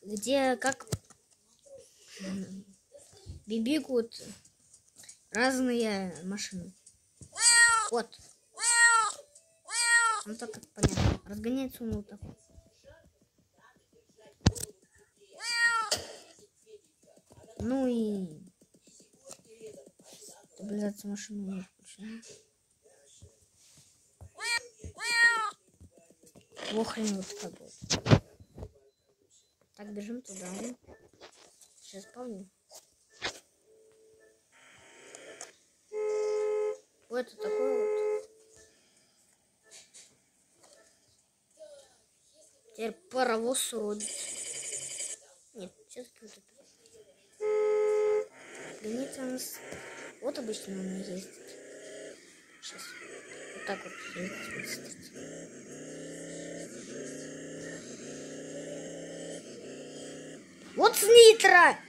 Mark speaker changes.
Speaker 1: где как бегут разные машины. Вот. Ну так как понятно. Разгоняется он вот так. Ну и стабилизация машины не включена. Охрен вот так вот. Так, бежим туда. Сейчас помню. Вот это такой вот. Теперь паровоз уродит. Нет, все-таки вот это. Граница у нас... Вот обычно она ездит. Сейчас. Вот так вот ездит. Вот с нитро!